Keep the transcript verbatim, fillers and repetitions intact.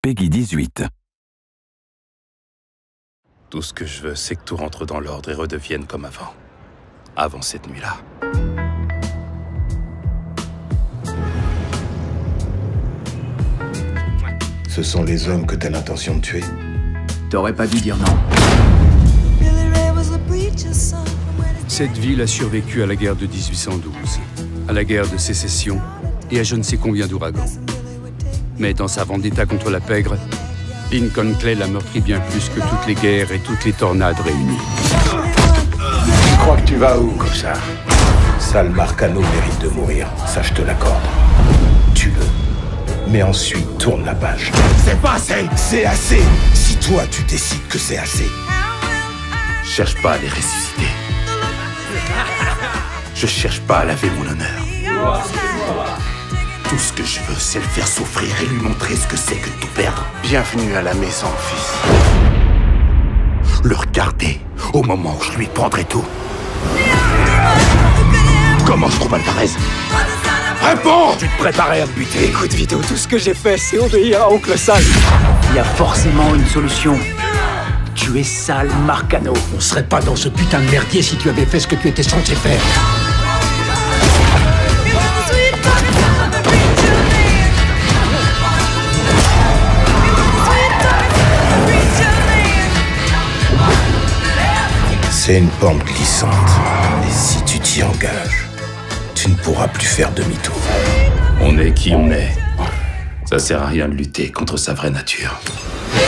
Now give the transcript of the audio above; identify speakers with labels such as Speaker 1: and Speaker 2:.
Speaker 1: Peggy dix-huit.
Speaker 2: Tout ce que je veux, c'est que tout rentre dans l'ordre et redevienne comme avant. Avant cette nuit-là.
Speaker 3: Ce sont les hommes que t'as l'intention de tuer?
Speaker 4: T'aurais pas dû dire non.
Speaker 5: Cette ville a survécu à la guerre de dix-huit cent douze, à la guerre de sécession et à je ne sais combien d'ouragans. Mais dans sa vendetta contre la pègre, Lincoln Clay l'a meurtri bien plus que toutes les guerres et toutes les tornades réunies.
Speaker 3: Tu crois que tu vas où comme ça? Sal Marcano mérite de mourir, ça je te l'accorde. Tue-le. Mais ensuite, tourne la page. C'est pas assez! C'est assez! Si toi, tu décides que c'est assez.
Speaker 2: Je cherche pas à les ressusciter. Je cherche pas à laver mon honneur. Tout ce que je veux, c'est le faire souffrir et lui montrer ce que c'est que de tout perdre. Bienvenue à la maison, fils. Le regarder au moment où je lui prendrai tout. Comment je trouve Alvarez? Réponds!
Speaker 4: Tu te préparais à me buter. Écoute, Vito, tout ce que j'ai fait, c'est obéir à Oncle Sal. Il y a forcément une solution. Tu es Sal Marcano.
Speaker 6: On serait pas dans ce putain de merdier si tu avais fait ce que tu étais censé faire.
Speaker 3: C'est une pente glissante. Et si tu t'y engages, tu ne pourras plus faire demi-tour.
Speaker 2: On est qui on est. Ça sert à rien de lutter contre sa vraie nature.